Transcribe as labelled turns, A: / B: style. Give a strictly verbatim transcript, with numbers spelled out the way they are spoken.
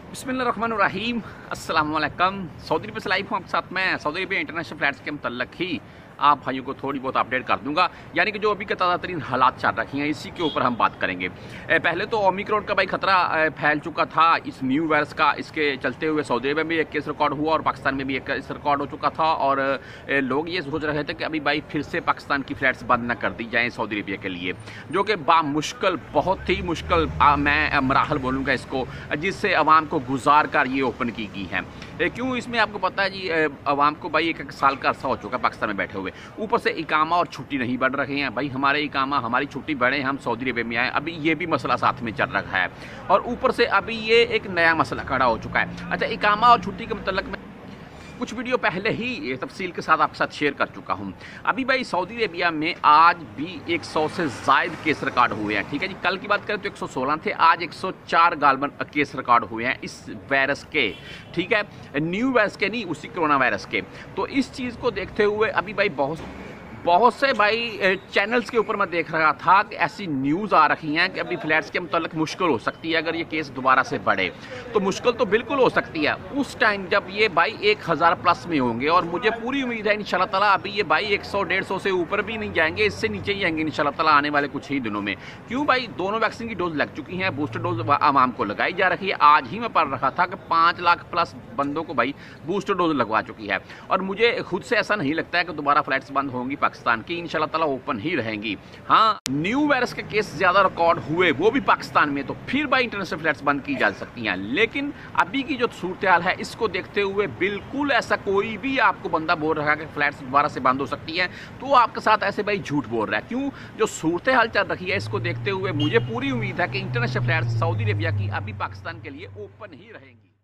A: बिस्मिल्लाहिर्रहमानिर्रहीम अस्सलाम वालेकुम। सऊदी अरब से लाइव हूँ आपके साथ। मैं सऊदी अरब इंटरनेशनल फ्लाइट्स के मतलब ही आप भाइयों को थोड़ी बहुत अपडेट कर दूंगा, यानी कि जो अभी के ताज़ा तरीन हालात चल रही हैं इसी के ऊपर हम बात करेंगे। पहले तो ओमिक्रॉन का भाई खतरा फैल चुका था इस न्यू वायरस का, इसके चलते हुए सऊदी अरब में भी एक केस रिकॉर्ड हुआ और पाकिस्तान में भी एक केस रिकॉर्ड हो चुका था। और लोग ये सोच रहे थे कि अभी भाई फिर से पाकिस्तान की फ्लाइट्स बंद न कर दी जाएँ सऊदी अरबिया के लिए, जो कि बामुश्किल, बहुत ही मुश्किल मैं मराहल बोलूँगा इसको, जिससे अवाम को गुजार कर ये ओपन की गई है। क्यों, इसमें आपको पता है जी, अवाम को भाई एक एक साल का अरसा हो चुका है पाकिस्तान में बैठे हुए, ऊपर से इकामा और छुट्टी नहीं बढ़ रहे हैं। भाई हमारे इकामा हमारी छुट्टी बढ़े, हम सऊदी अरब में आए, अभी ये भी मसला साथ में चल रहा है। और ऊपर से अभी ये एक नया मसला खड़ा हो चुका है। अच्छा, इकामा और छुट्टी के मतलब में कुछ वीडियो पहले ही तफसील के साथ आपके साथ शेयर कर चुका हूं। अभी भाई सऊदी अरेबिया में आज भी सौ से ज़ायद केस रिकॉर्ड हुए हैं। ठीक है जी, कल की बात करें तो एक सौ सोलह थे, आज एक सौ चार गालबन केस रिकॉर्ड हुए हैं इस वायरस के। ठीक है, न्यू वायरस के नहीं, उसी कोरोना वायरस के। तो इस चीज़ को देखते हुए अभी भाई बहुत बहुत से भाई चैनल्स के ऊपर मैं देख रहा था कि ऐसी न्यूज़ आ रही हैं कि अभी फ्लैट्स के मतलब मुश्किल हो सकती है। अगर ये केस दोबारा से बढ़े तो मुश्किल तो बिल्कुल हो सकती है उस टाइम जब ये भाई एक हज़ार प्लस में होंगे। और मुझे पूरी उम्मीद है इंशाल्लाह ताला अभी ये भाई एक सौ डेढ़ सौ से ऊपर भी नहीं जाएंगे, इससे नीचे ही आएंगे इंशाल्लाह ताला आने वाले कुछ ही दिनों में। क्यों भाई, दोनों वैक्सीन की डोज लग चुकी हैं, बूस्टर डोज आवाम को लगाई जा रही है। आज ही मैं पढ़ रहा था कि पाँच लाख प्लस बंदों को भाई बूस्टर डोज लगवा चुकी है। और मुझे खुद से ऐसा नहीं लगता है कि दोबारा फ्लाइट्स बंद होंगी पाकिस्तान की, इंशाल्लाह ताला ओपन ही रहेंगी। हाँ, न्यू वायरस के केस ज्यादा रिकॉर्ड हुए वो भी पाकिस्तान में, तो फिर भाई इंटरनेशनल फ्लाइट्स बंद की जा सकती हैं। लेकिन अभी की जो सूरत हाल है इसको देखते हुए बिल्कुल ऐसा कोई भी आपको बंदा बोल रहा है कि फ्लाइट्स दोबारा से बंद हो सकती हैं तो आपके साथ ऐसे भाई झूठ बोल रहा है। क्यों, जो सूरत हाल चल रही है इसको देखते हुए मुझे पूरी उम्मीद है कि इंटरनेशनल फ्लाइट्स सऊदी अरेबिया की अभी पाकिस्तान के लिए ओपन ही रहेंगी।